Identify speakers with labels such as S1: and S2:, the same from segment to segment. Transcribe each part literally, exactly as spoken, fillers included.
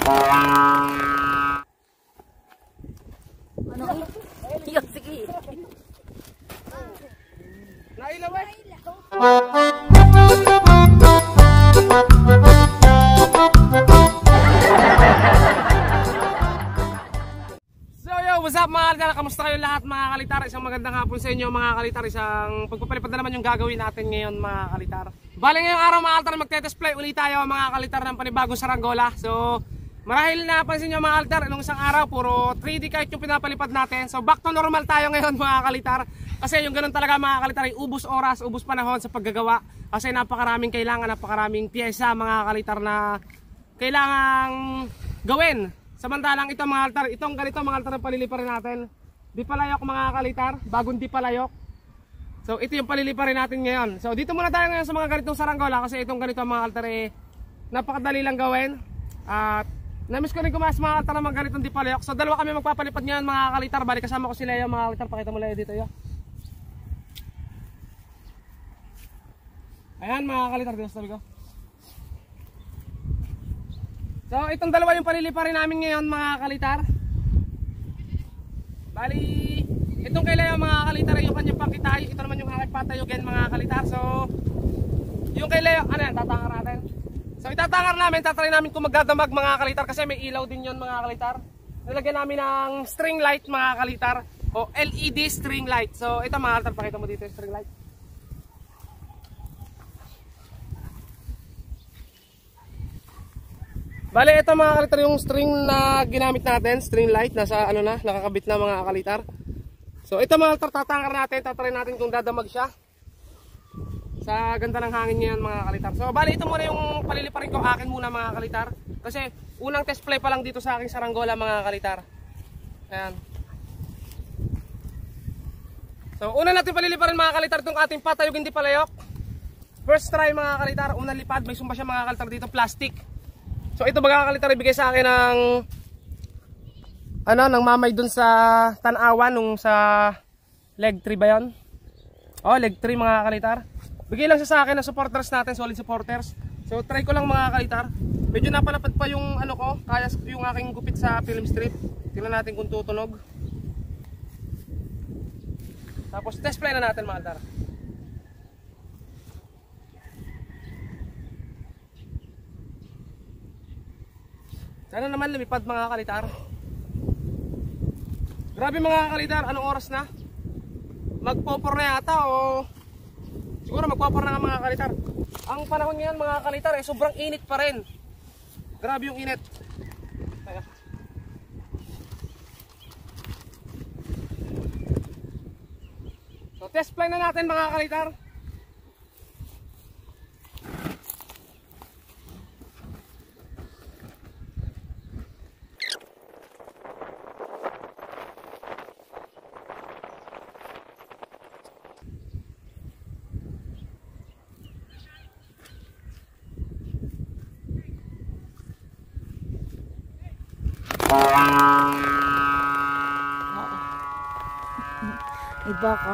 S1: Ano eh? Yo, sige.
S2: Nailaw eh. So yo, what's up mga kalitar? Kamusta kayo lahat mga kalitar? Isang magandang hapon sa inyo mga kalitar. Isang pagpapalipad na naman yung gagawin natin ngayon mga kalitar. Bale ngayong araw mga kalitar, magte-display ulit tayo mga kalitar ng panibagong saranggola. So marahil napansin nyo mga kalitar, nung isang araw puro three D kite yung pinapalipad natin. So back to normal tayo ngayon mga kalitar. Kasi yung ganun talaga mga kalitar ay ubos oras, ubos panahon sa paggagawa. Kasi napakaraming kailangan, napakaraming pyesa mga kalitar na kailangang gawin. Samantalang ito mga kalitar, itong ganito mga kalitar na paliliparin natin. Di palayok mga kalitar, bagong di palayok. So ito yung paliliparin natin ngayon. So dito muna tayo ngayon sa mga ganitong saranggola. Kasi itong ganito mga kalitar eh, napakadali lang gawin. At namiss ko rin kumas mga kalitar na mga ganitong di palayok. So dalawa kami magpapalipad ngayon mga kalitar. Bali kasama ko si Leo mga kalitar. Pakita mo Leo dito yo. Ayan mga kalitar, dito sabi ko. So itong dalawa yung paliliparin namin ngayon mga kalitar. Bali itong kay Leo mga kalitar yung kanyang pakitay. Ito naman yung aking patayugin mga kalitar. So yung kay Leo, ano yan, tatangar natin. So itatangar namin, tatry namin kung magdadamag mga kalitar. Kasi may ilaw din yon mga kalitar. Nilagyan namin ng string light mga kalitar, o L E D string light. So ito mga kalitar, pakita mo dito yung string light. Bale ito mga kalitar yung string na ginamit natin, string light, nasa ano na, nakakabit na mga kalitar. So ito mga kalitar, tatangar natin, tatry natin kung dadamag siya sa ganda ng hangin ngayon mga kalitar. So bale ito muna yung paliliparin ko, akin muna mga kalitar. Kasi unang test play pa lang dito sa aking saranggola mga kalitar. Ayan. So una natin paliliparin mga kalitar itong ating patayog hindi palayok. First try mga kalitar, unang lipad, may sumba siya mga kalitar dito, plastic. So ito mga kalitar, ibigay sa akin ng ano, ng mamay dun sa Tanawan nung sa leg three ba yun? Oh, leg three mga kalitar. Bigay lang siya sa akin ng supporters natin, solid supporters. So try ko lang mga kalitar. Medyo napalapad pa yung ano ko, kaya yung aking gupit sa film strip. Tingnan natin kung tutunog. Tapos test play na natin mga kalitar. Sana naman lumipad mga kalitar. Grabe mga kalitar, anong oras na? Magpopor na yata o siguro magpopor na nga mga kalitar. Ang panahon ngayon mga kalitar eh, sobrang init pa rin. Grabe yung init. Teka. So test play na natin mga kalitar.
S1: Ay baka.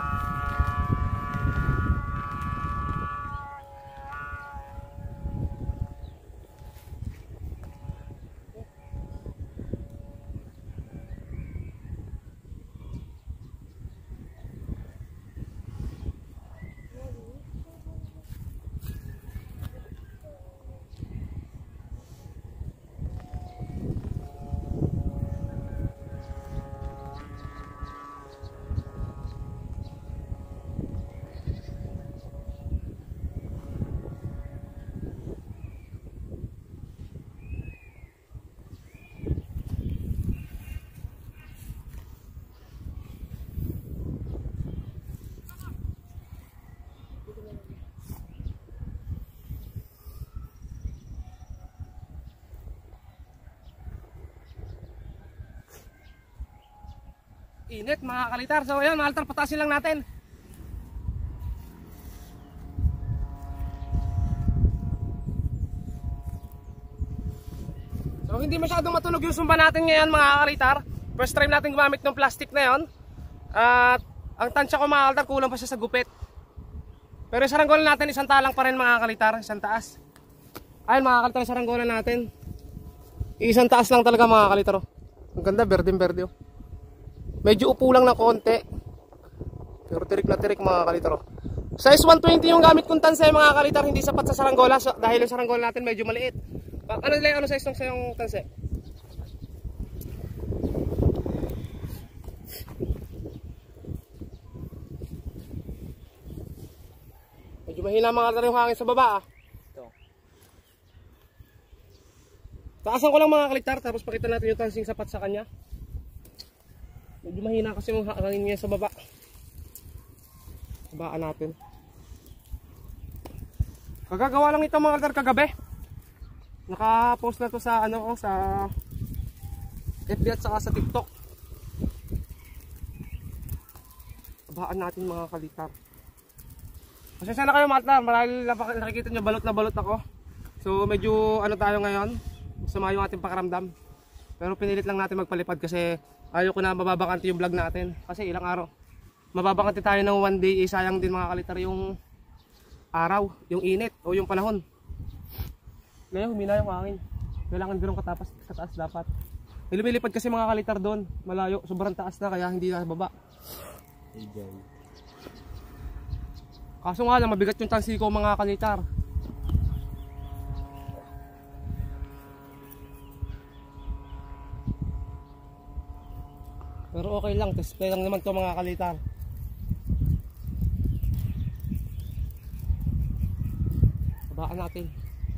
S1: Init mga kalitar. So ayan mga kalitar, patasin lang natin. So hindi masyadong matunog yung sumba natin ngayon mga kalitar. First time natin gumamit ng plastic na yon. At ang tansya ko mga kalitar, kulang pa siya sa gupit. Pero yung saranggola natin isang talang pa rin mga kalitar, isang taas. Ayun mga kalitar, saranggola natin. Isang taas lang talaga mga kalitar. Oh. Ang ganda, berdeng-berde. Oh. Medyo upo lang ng konti. Pero tirik na tirik mga kalitar. Oh. Size one twenty yung gamit kong tanse mga kalitar. Hindi sapat sa saranggola so, dahil yung saranggola natin medyo maliit. Ano nila ano size ng sayong tanse? Medyo mahina mga kalitar yung hangin sa baba ah. Ito. Taasan ko lang mga kalitar tapos pakita natin yung tansing sapat sa kanya. Medyo mahina kasi yung hangin niya sa baba. Babaan natin. Kagagawa lang ito mga kalitar kagabi. Naka-post na to sa ano oh, sa F B at saka sa TikTok. Babaan natin mga kalitar. Pasensya na kayo mga kalitar, marahil nakikita nyo balot na balot ako. So medyo ano tayo ngayon, masama yung ating pakiramdam. Pero pinilit lang natin magpalipad kasi ayaw ko na mababakante yung vlog natin. Kasi ilang araw mababakante tayo ng one day, eh, sayang din mga kalitar yung araw, yung init o yung panahon. Ngayon humina yung hangin. Kailangan din katapas, kataas dapat. Lumilipad kasi mga kalitar doon, malayo, sobrang taas na kaya hindi na baba. Kaso nga lang mabigat yung tansi ko mga kalitar. Pero okay lang, test play lang naman to mga kalitar. Babaan natin.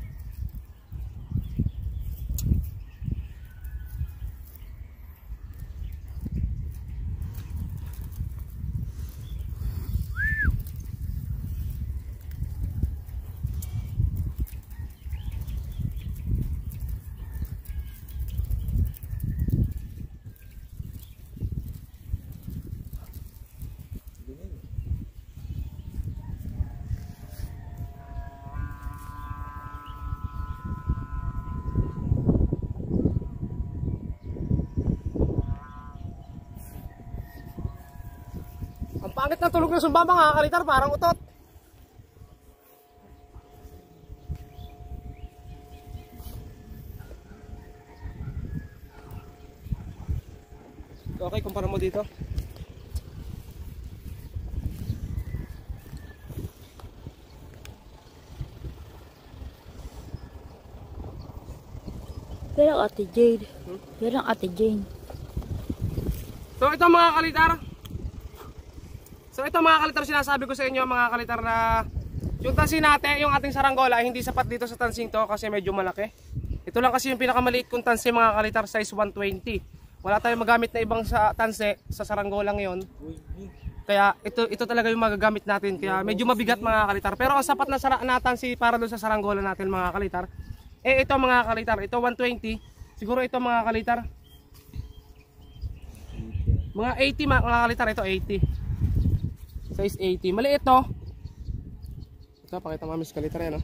S1: Pangit na tulog ng sumba mga kalitar, parang utot. Okay, kumpara mo dito.
S3: Pero Ate Jade. Hmm? Pero Ate Jane.
S1: So ito mga kalitar. So ito mga kalitar, sinasabi ko sa inyo mga kalitar na yung tansi natin, yung ating saranggola ay hindi sapat dito sa tansing to kasi medyo malaki. Ito lang kasi yung pinakamaliit kong tansi mga kalitar, size one twenty. Wala tayong magamit na ibang sa tansi sa saranggola ngayon. Kaya ito ito talaga yung magagamit natin. Kaya medyo mabigat mga kalitar. Pero ang sapat na, na tansi para doon sa saranggola natin mga kalitar. Eh ito mga kalitar, ito one twenty. Siguro ito mga kalitar mga eighty mga kalitar, ito eighty. Size eighty. Maliit to. Ito, pakita mo mas kalitar yan, no?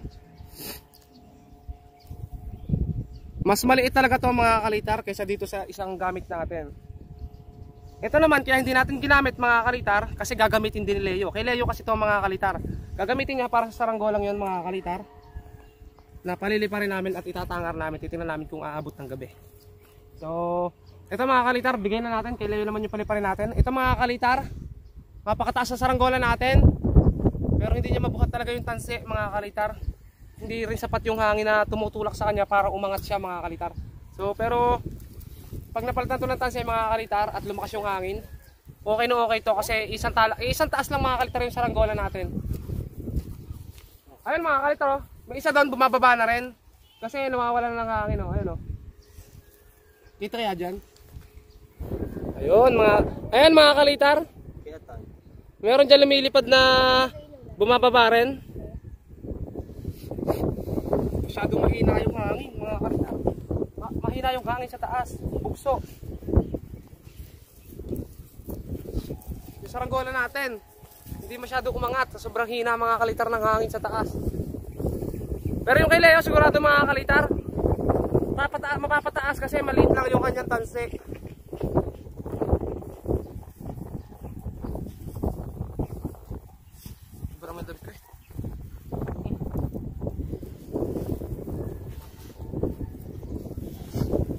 S1: Mas maliit talaga to mga kalitar kaysa dito sa isang gamit natin. Ito naman, kaya hindi natin ginamit mga kalitar kasi gagamitin din ni Leo. Kay Leo kasi to mga kalitar. Gagamitin niya para sa saranggolang yon mga kalitar. Napalili pa rin namin at itatangar namin. Titingnan namin kung aabot ng gabi. So, ito mga kalitar, bigay na natin. Kay Leo naman yung paliparin natin. Ito mga kalitar, mapakataas sa saranggola natin. Pero hindi niya mabuhat talaga yung tansi mga kalitar. Hindi rin sapat yung hangin na tumutulak sa kanya para umangat siya mga kalitar. So pero pag napalitan to ng tansi mga kalitar at lumakas yung hangin, okay na okay to kasi isang, tala, isang taas lang mga kalitar yung saranggola natin. Ayun mga kalitar, oh. May isa doon bumababa na rin kasi nawawala na ng hangin, oh. Ayun, oh. Kita kaya dyan? Ayun mga, ayun mga kalitar. Meron dyan lumilipad na bumababa rin. Masyadong mahina yung hangin mga kalitar. Ma mahina yung hangin sa taas, bugso. Yung saranggola natin hindi masyado umangat, sobrang hina mga kalitar ng hangin sa taas. Pero yung kay Leo sigurado mga kalitar mapapata mapapataas kasi maliit lang yung kanyang tansi.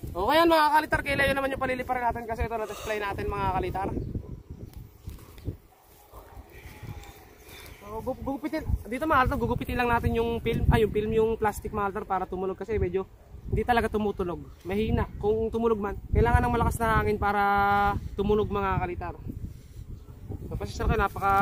S1: Okay yan mga kalitar, kay Leo naman yung paliliparan natin kasi ito na-display natin mga kalitar. So, gugupitin, dito mga kalitar, gugupitin lang natin yung film, ay yung film yung plastic mga kalitar para tumunog kasi medyo hindi talaga tumutunog. Mahina, kung tumunog man, kailangan ng malakas na hangin para tumunog mga kalitar. So, pasensya kayo, napaka...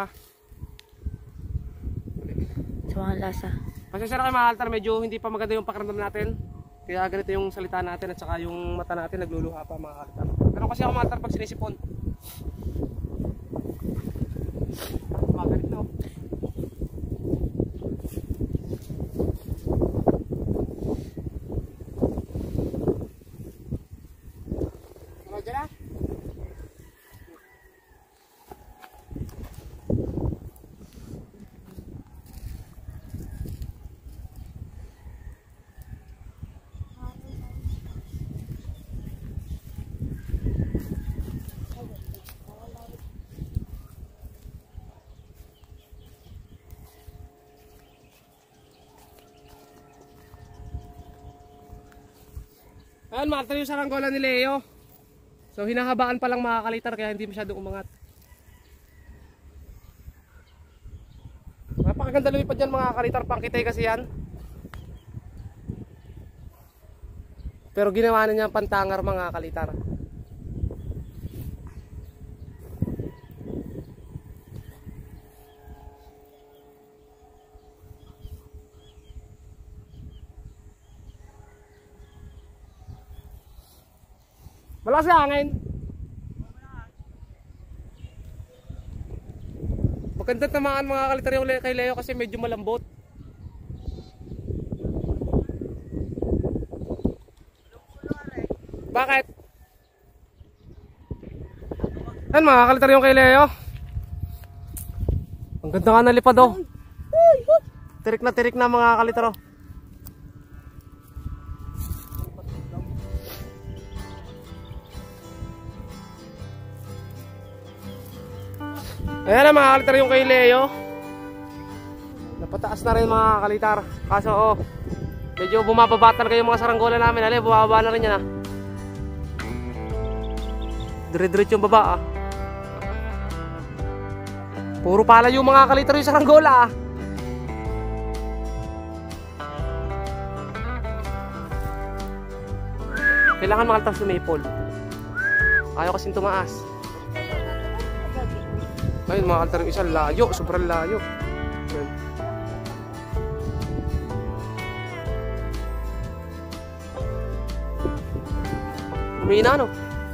S3: Sa mga lasa.
S1: Pasensya kayo mga kalitar, medyo hindi pa maganda yung pakiramdam natin. Kaya ganito yung salita natin at saka yung mata natin nagluluha pa mga kalitar. Pero kasi ako mga kalitar pag sinisipon. Magalit na oh. Ano dyan na? Ayan, makakita yung saranggola ni Leo. So hinahabaan pa lang mga kalitar kaya hindi masyadong umangat. Napakaganda lumipad dyan mga kalitar, pangkitay kasi yan. Pero ginawa na niya pantangar mga kalitar. Malakas yung hangin. Maganda tamaan mga kalitar yung kay Leo kasi medyo malambot. Bakit? Yan mga kalitar yung kay Leo. Ang ganda nga nalipad oh. Tirik na tirik na mga kalitar oh. Ayan na mga kalitar yung kay Leo. Napataas na rin mga kalitar. Kaso oh, medyo bumababa talaga yung mga saranggola namin. Alay, bumababa na rin yan ah. Dire-diretso yung baba ah. Puro pala yung mga kalitar yung saranggola ah. Kailangan mga kalitar sumipol. Ayaw kasing tumaas. Ayun mga kalitar yung isa layo, sobrang layo. Ayun. Humina no?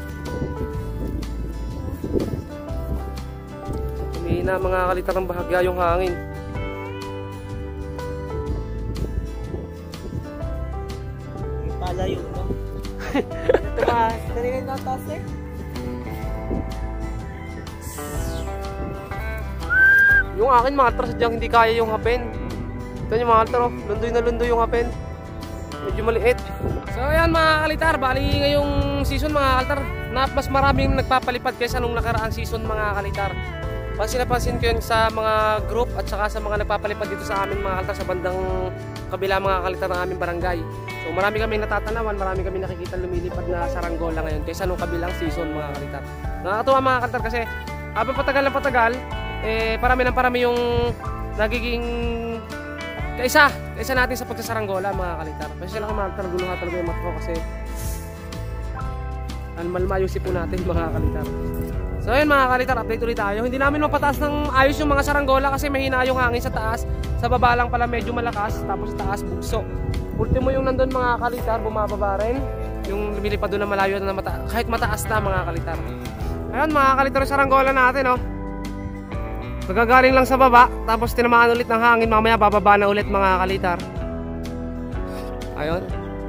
S1: Humina mga kalitar ng bahagya yung hangin.
S2: Palayo no? Ito ba? Taringin na taas eh?
S1: Yung akin mga kalitar sadyang hindi kaya yung hapin. Ito yung mga kalitar oh, lundoy na lundoy yung hapin. Medyo maliit. So ayan mga kalitar, bali ngayong season mga kalitar na mas maraming nagpapalipad kaysa nung nakaraang season mga kalitar. Pansin na pansin ko yun sa mga group at saka sa mga nagpapalipad dito sa amin mga kalitar sa bandang kabila mga kalitar ng aming barangay. So marami kami natatanawan, marami kami nakikita lumilipad na saranggola ngayon kaysa nung kabilang season mga kalitar. Nakakatuwa mga kalitar kasi habang patagal na patagal, eh parami ng parami yung nagiging kaisa, kaisa natin sa pagsasaranggola mga kalitar. Kasi sila mga kalitar, guluha talaga yung matro kasi almalma yung sipo natin mga kalitar. So ayun mga kalitar, update ulit tayo. Hindi namin mapataas ng ayos yung mga saranggola kasi mahina yung hangin sa taas. Sa baba lang pala medyo malakas, tapos sa taas bugso. Ultimo yung nandun mga kalitar, bumababa rin. Yung lumilipad doon na malayo na mata kahit mataas na mga kalitar. Ayun mga kalitar, saranggola natin oh. Magagaling lang sa baba, tapos tinamaan ulit ng hangin, mamaya bababa na ulit mga kalitar. Ayun.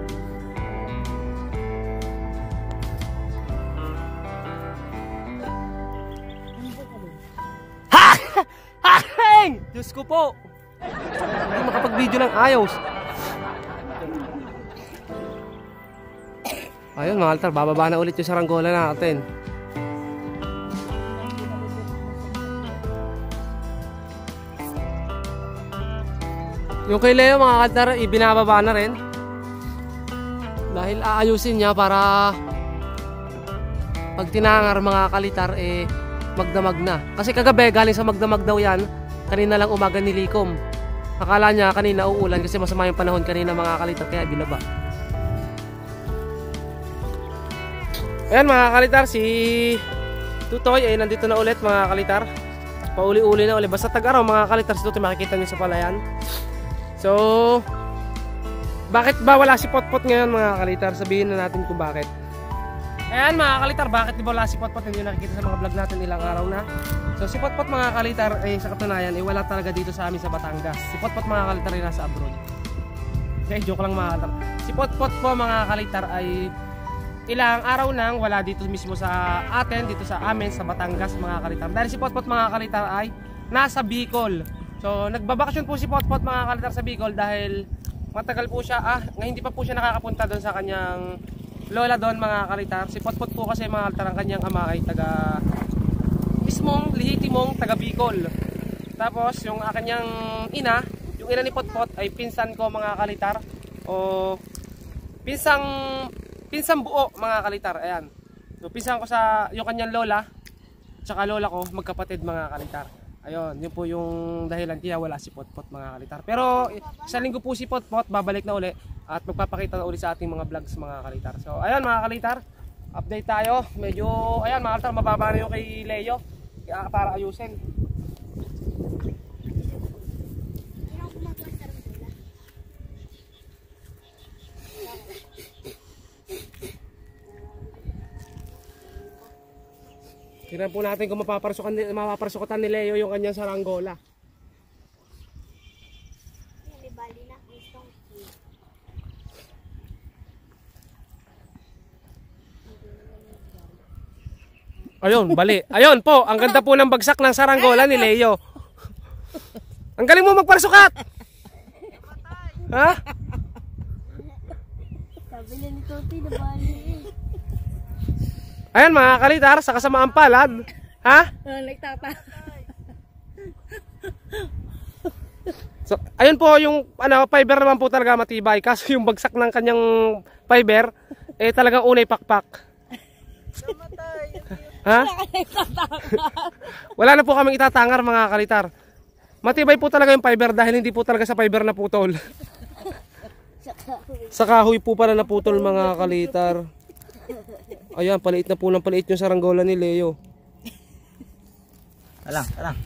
S1: Ha! Hang! Diyos ko po! Hindi makapag-video ng ayos. Ayun mga kalitar, bababa na ulit yung saranggola natin. Yung kay Leo mga kalitar, ibinababa na rin. Dahil aayusin niya para pag tinangar mga kalitar eh magdamag na. Kasi kagabi galing sa magdamag daw yan. Kanina lang umaga nilikom. Akala niya kanina uulan kasi masama yung panahon kanina mga kalitar kaya binaba. Ayan mga kalitar, si Tutoy ay nandito na ulit mga kalitar. Pauli-uli na ulit. Basta tag-araw mga kalitar, si Tutoy makikita niyo sa palayan. So, bakit ba wala si Potpot ngayon mga kalitar? Sabihin na natin kung bakit. Ayan mga kalitar, bakit di ba wala si Potpot? Hindi nakikita sa mga vlog natin ilang araw na. So si Potpot mga kalitar ay sa katunayan ay wala talaga dito sa amin sa Batangas. Si Potpot mga kalitar ay nasa abroad. Okay, joke lang mga kalitar. Si Potpot po mga kalitar ay ilang araw nang wala dito mismo sa atin, dito sa amin sa Batangas mga kalitar. Dahil si Potpot mga kalitar ay nasa Bicol. So nagbabakasyon po si Potpot mga kalitar sa Bicol dahil matagal po siya, ah, hindi pa po siya nakakapunta doon sa kanyang lola doon mga kalitar. Si Potpot po kasi mga kalitar ang kanyang ama ay taga mismong lehitimong taga Bicol. Tapos yung kanyang ina, yung ina ni Potpot ay pinsan ko mga kalitar o pinsang pinsang buo mga kalitar. Ayan. So pinsan ko sa yung kanyang lola tsaka lola ko magkapatid mga kalitar. Ayun, yun po yung dahilan kaya wala si Potpot mga kalitar. Pero sa linggo po si Potpot babalik na uli at magpapakita na uli sa ating mga vlogs mga kalitar. So ayun mga kalitar, update tayo. Medyo ayan mga kalitar, mababa na yung kay Leo kaya para ayusin. Tingnan po natin kung mapaparasukan, mapaparasukan ni Leo yung kanyang saranggola. Ayun, bali. Ayun po, ang ganda po ng bagsak ng saranggola ni Leo. Ang galing mo magparasukat! Ha?
S3: Sabi na ni Toti na bali eh.
S1: Ayan mga kalitar, sa kasamaan palad. Ha?
S3: Oh, nagtata.
S1: So, ayun po yung ano, fiber naman po talaga matibay. Kaso yung bagsak ng kanyang fiber, eh talagang unay pakpak. Ha? Wala na po kaming itatangar mga kalitar. Matibay po talaga yung fiber dahil hindi po talaga sa fiber na putol. Sa kahoy po pala naputol mga kalitar. Ayan, paliit na po ng paliit yung saranggola ni Leo.
S4: Alang, alang.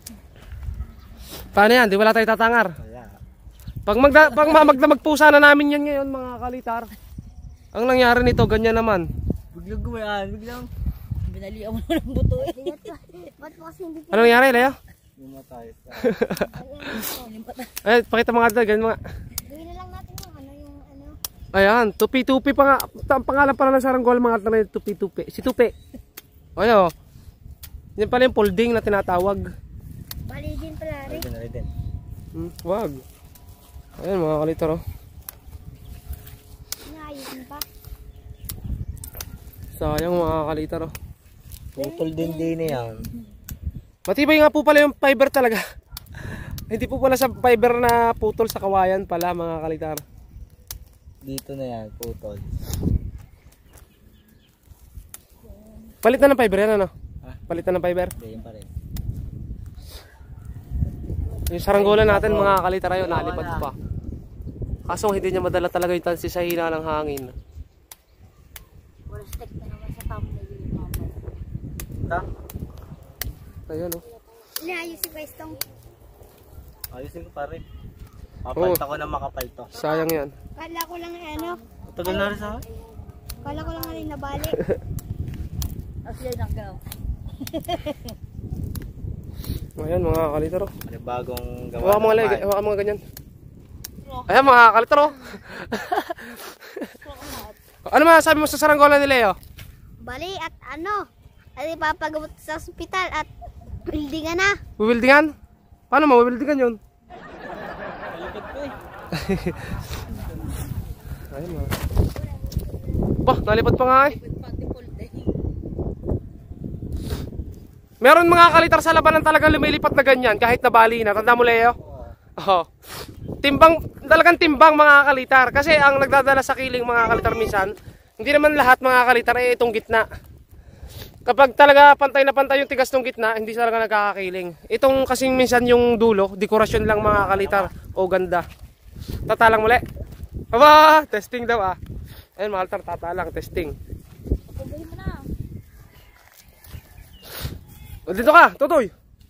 S1: Paano yan? Di wala tayo tatangar. Pag, magda, pag magdamag po sana namin yan ngayon mga kalitar. Ang nangyari nito, ganyan naman.
S4: Biglang gumayaan, biglang.
S3: Binalian mo ng buto eh.
S1: Ano nangyari, Leo?
S4: Bumatay.
S1: Ay, pakita mga dad, ganyan mga.
S3: Gawin na lang natin yung ano, yung ano.
S1: Ayan, tupi-tupi pa nga. Ang pangalan pala ng saranggola mga kalitar, tupi-tupi. Si Tupi. Ayan o. Yan pala yung folding na tinatawag.
S3: Bali din pala rin.
S4: Rin, rin, rin.
S1: Hmm, wag. Ayan mga kalitar o.
S3: Inaayusin pa.
S1: Sayang mga kalitar o.
S4: Putol din din yan.
S1: Matibay nga po pala yung fiber talaga. Hindi po pala sa fiber na putol sa kawayan pala mga kalitar.
S4: Dito na yan, putol.
S1: Palit na ng fiber yan ano?
S4: Ha?
S1: Palit na ng fiber.
S4: Hindi, yun pa rin.
S1: Yung saranggola natin mga kalitar ayun, nalipad pa. Kaso hindi niya madala talaga yung tansi sa hina ng hangin.
S3: Wala stick na naman sa thumbnail yung mama.
S4: Ta?
S1: Ayun o.
S3: Inaayusin pa istong.
S4: Ayusin ko pa rin. Papalta ko na makapalto.
S1: Sayang yan.
S3: Kala ko lang ano.
S4: Tagal na rin sa akin.
S3: Kala ko lang rin nabali. Asya nakaw.
S1: Ayan mga kalitar o.
S4: Ano bagong gawa
S1: Hawa mga leg, hawa mga ganyan. Ayan mga kalitar o. Ano masasabi mo sa saranggola ni Leo?
S3: Bali at ano. At ipapagamot sa ospital at buildingan na.
S1: Buwildingan? Paano mo buwildingan yun? Ayun mga. Bah, nalipad pa nga eh. Meron mga kalitar sa labanan talaga lumilipat na ganyan kahit nabali na. Tanda mo Leo? Oo. timbang, talagang timbang mga kalitar. Kasi ang nagdadala sa kiling mga kalitar minsan, hindi naman lahat mga kalitar ay itong gitna. Kapag talaga pantay na pantay yung tigas ng gitna, hindi talaga nagkakakiling. Itong kasing minsan yung dulo, dekorasyon lang mga kalitar. O ganda. Tatalang muli. Aba, testing daw ah. Ayun mga kalitar, tatalang, testing.
S3: Pagbuhin mo na.
S1: O, dito ka, Tutoy.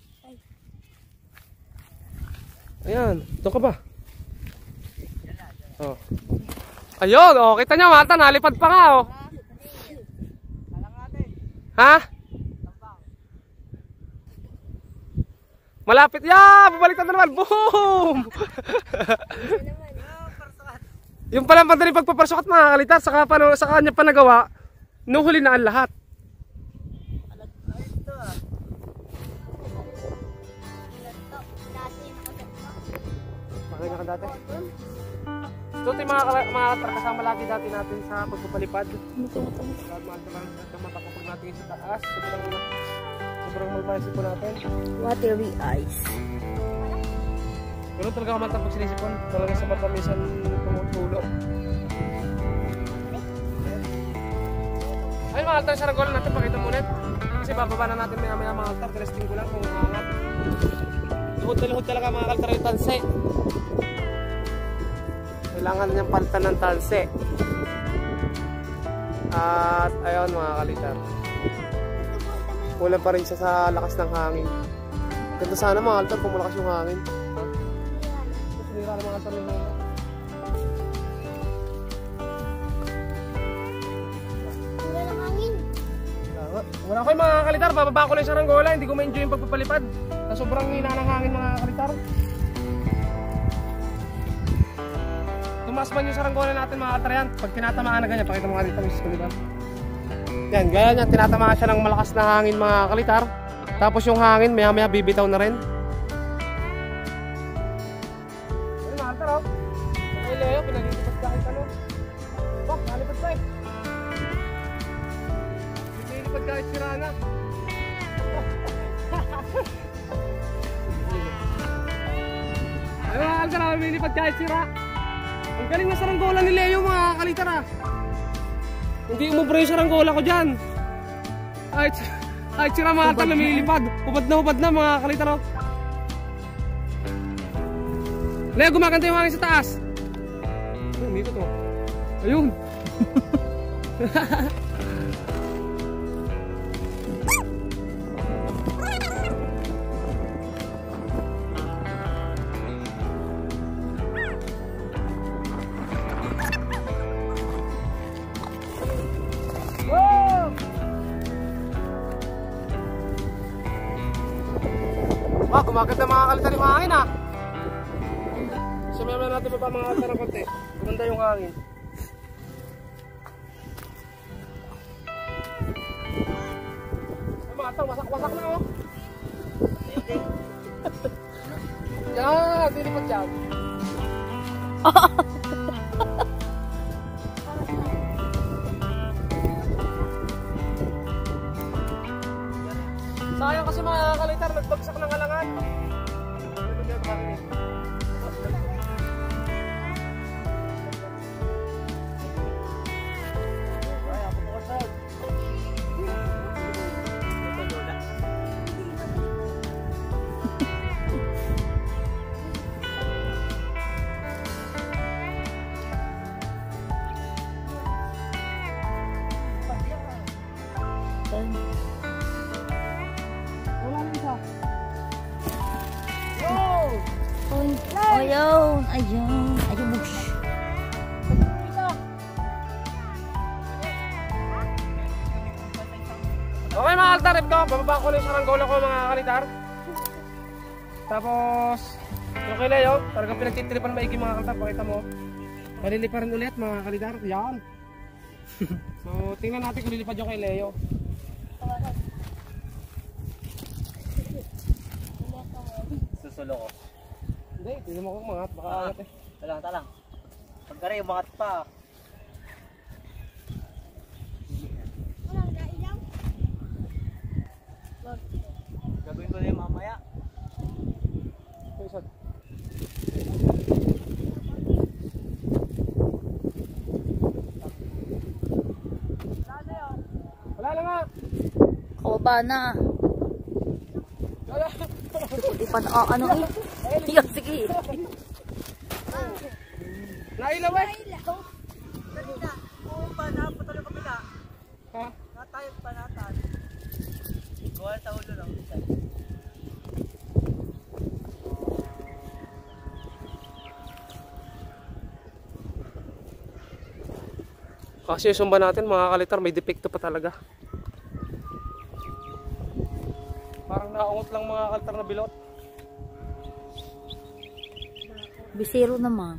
S1: Ayan, dito ka ba? Oh. Ayun, oh, kita nyo, mata, nalipad pa nga, oh. Ha? Malapit, ya, babalik na naman, boom! Yung palang pandali pagpaparsukat mga kalitar, saka, paano, saka kanya pa nagawa, nuhuli na ang lahat. Pakinggan ka dati. Ito yung mga, mga kasama lagi dati natin sa pagpapalipad. Mata kapag natin sa taas. Sobrang, sobrang magmanisip po natin.
S3: Watery eyes.
S1: Pero talaga kamantang pag sinisipon. Talaga sa mata minsan tumutulo. Ay mga altar sa ranggola natin. Pakita mo ulit. Kasi bababa na natin maya maya mga altar. Testing ko lang kung umangat. Luhod na luhod talaga mga altar yung tanse. Kailangan niyang palitan ng tanse. At ayun mga kalitar, kulang pa rin siya sa lakas ng hangin. Ganda sana mga altar kung malakas yung hangin. Sinira ng mga altar yung hangin.
S3: Wala ng hangin.
S1: Wala ko yung mga kalitar, bababa ko lang sa ranggola. Hindi ko ma-enjoy yung pagpapalipad na sobrang hina ng hangin mga kalitar. Tumaas man yung saranggola natin mga katrayan. Pag tinatamaan na ganyan, pakita mo nga dito misis ko, diba? Yan, gaya niya, tinatamaan siya ng malakas na hangin mga kalitar. Tapos yung hangin, maya maya bibitaw na rin. Ayun mga katar, oh. Ay Leo, pinalipad kahit ano. Oh, nalipad pa eh. Pinalipad kahit sirana. Ayun mga katar, pinalipad kahit sira. Ang galing na saranggola ni Leo mga kalitar ah. Hindi umubra yung saranggola ko dyan. Ay, ay sira mga kalitar, lumilipad. Hubad na hubad na mga kalitar oh. Leo, gumaganda yung hangin sa taas. Ayun, dito to. Ayun. Ah, gumaganda mga kalitar yung hangin ah. So may natin pa mga kalitar ng konti. Gumanda yung hangin. Ay mga kalitar, wasak-wasak na oh. Yan, dinipot dyan. Sayang kasi mga kalitar, nagbagsak ng halangan.
S3: Ayun, ayun, ayun, bush.
S1: Okay mga altar, ito, bababa ko lang yung saranggola ko mga kalitar. Tapos, yung kay Leo, talagang pinagtitilipan maigi mga kalitar, pakita mo. Maliliparan ulit mga kalitar, yan. So, tingnan natin kung lilipad yung kay Leo.
S4: Susulo ko.
S1: Hindi, tingnan mo kung mga baka angat eh.
S4: Talang, talang. Pagkari, umangat pa. Gagawin ko na yung mamaya.
S1: Ito isod.
S2: Pala nga.
S5: Kababa na. Hindi pa na, ah, ano eh. Yan, sige.
S2: Nailaw eh.
S4: Oo pa, napatalo ka pala.
S2: Ha?
S4: Natayot pa natan. Gawa sa ulo lang.
S2: Kasi yung sumba natin mga kalitar may depekto pa talaga. Parang naungot lang mga kalitar na bilot.
S5: Bisero naman.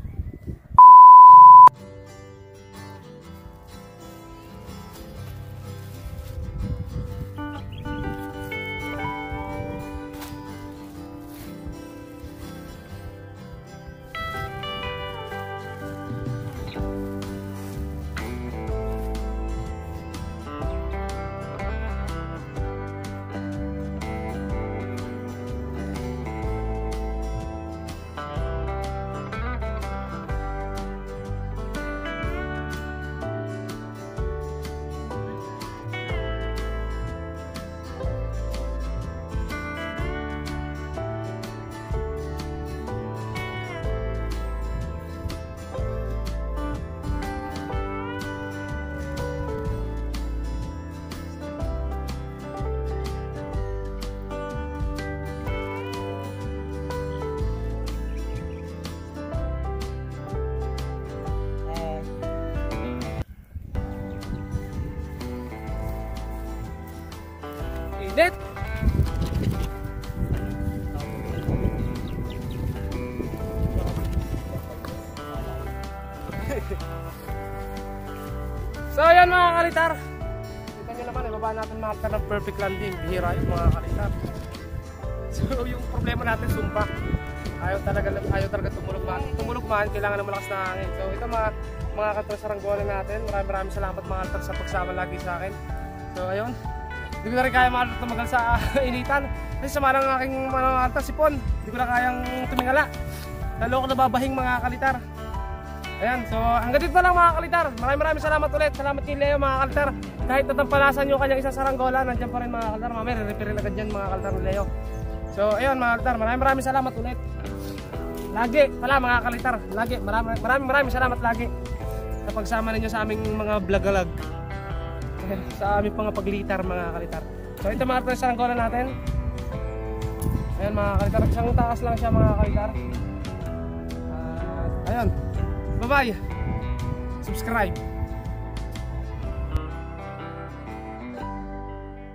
S2: Init! So ayan mga kalitar. Kita nyo naman, ibaba natin mga kalitar ng perfect landing. Bihira yun mga kalitar. So yung problema natin sumpa. Ayaw talaga, ayaw talaga tumulog man. Tumulog man, kailangan ng malakas na hangin. So ito mga mga kalitar saranggola natin. Maraming maraming salamat mga kalitar sa pagsama lagi sa akin. So ayun. Hindi ko na rin kaya mga tumagal sa uh, initan. Kasi sama ng aking mga kalitar sipon. Hindi ko na kayang tumingala. Lalo ko nababahing mga kalitar. Ayan, so hanggang dito lang mga kalitar. Maraming maraming salamat ulit. Salamat kay Leo mga kalitar. Kahit natampalasan yung kanyang isang saranggola, nandiyan pa rin mga kalitar. Mamaya re-repair agad dyan mga kalitar ni Leo. So ayun mga kalitar, maraming maraming salamat ulit. Lagi pala mga kalitar. Lagi, maraming maraming, maraming salamat lagi sa pagsama ninyo sa aming mga vlog-alag. Sa aming mga paglitar mga kalitar. So ito mga kalitar saranggola natin. Ayan mga kalitar, isang taas lang siya mga kalitar. Uh, ayun. Bye-bye. Subscribe.